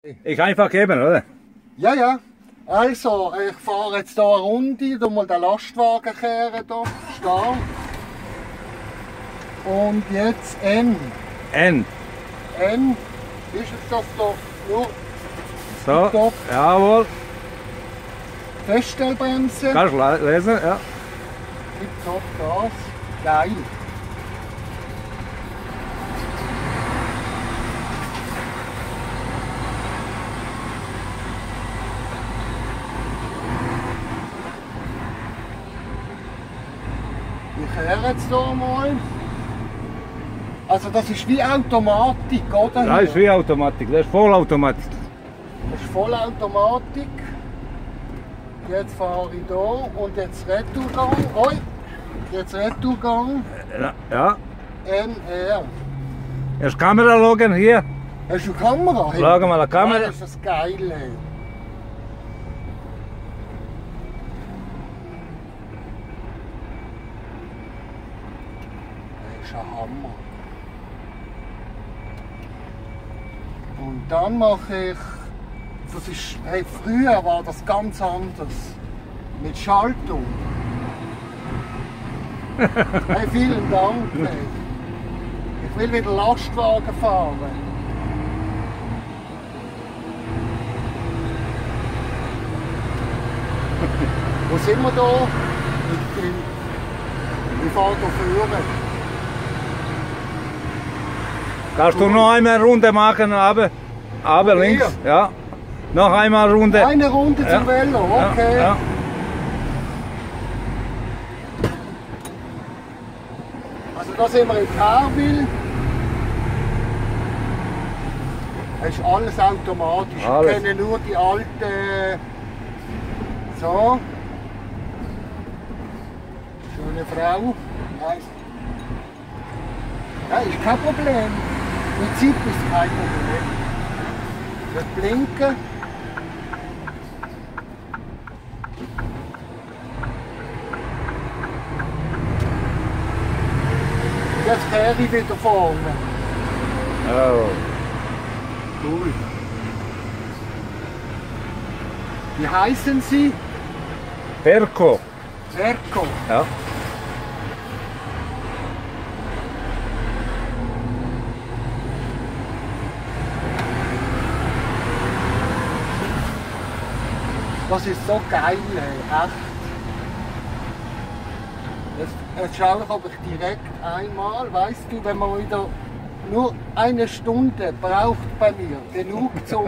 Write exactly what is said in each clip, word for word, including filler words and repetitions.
Ich einfach geben, oder? Ja, ja. Also, ich fahre jetzt hier eine Runde, tu mal den Lastwagen kehren hier, stehen. Und jetzt N. N. N. Ist jetzt das hier nur So, top. jawohl. Feststellbremse. Kannst du lesen, ja. Tipptopp, Gas. Geil. Ich kehre jetzt hier mal. Also das ist wie Automatik, oder? Das ist wie Automatik, das ist Vollautomatik. Das ist Vollautomatik. Jetzt fahre ich hier und jetzt Retourgang. Oi, jetzt Retourgang. Ja. ja. N R. Jetzt Kamera schauen hier. Hast du eine Kamera? Schauen wir die Kamera. Ja, das ist das Geile. Das ist ein Hammer. Und dann mache ich, das ist, hey, früher war das ganz anders, mit Schaltung. Hey, vielen Dank. Hey. Ich will wieder Lastwagen fahren. Wo sind wir da? Ich, ich fahre hier vorne. Kannst du noch einmal eine Runde machen, aber, aber links? Ja. Noch einmal eine Runde. Eine Runde ja. zum Velo, okay. Ja, ja. Also da sind wir in Carville. Das ist alles automatisch. Alles. Ich kenne nur die alte. So. Schöne Frau. Nein. Ja, ist kein Problem. Im Prinzip ist kein Problem. Wird blinken. Jetzt kehre ich wieder vorne. Oh. Cool. Wie heißen Sie? Perco. Verco. Ja. Das ist so geil, ey. Echt. Jetzt, jetzt schaue ich, ob ich direkt einmal, weißt du, wenn man wieder nur eine Stunde braucht bei mir, genug zum.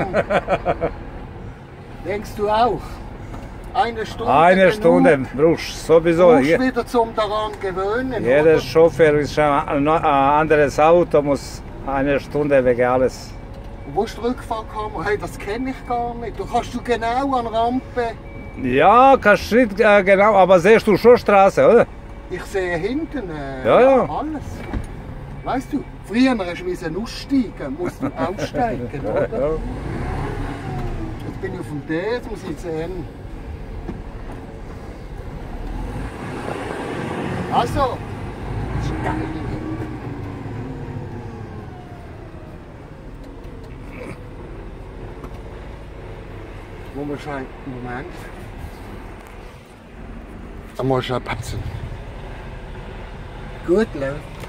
Denkst du auch? Eine Stunde. Eine genug, Stunde brauchst du sowieso. brauchst Je, wieder zum daran gewöhnen. jeder oder? Chauffeur ist ein, ein anderes Auto, muss eine Stunde wegen alles. Wo ist die Rückfahrkamera? Hey, das kenne ich gar nicht. Du kannst du genau an Rampe. Ja, kannst du nicht äh, genau, aber siehst du schon Straße, oder? Ich sehe hinten äh, Ja, ja. alles. Weißt du, früher musst du aussteigen, musst du aussteigen, oder? Ja. Jetzt bin ich auf dem D, jetzt muss ich sehen. Also, das ist geil. Wo man scheint, Moment. Da muss ich passen. Gut läuft.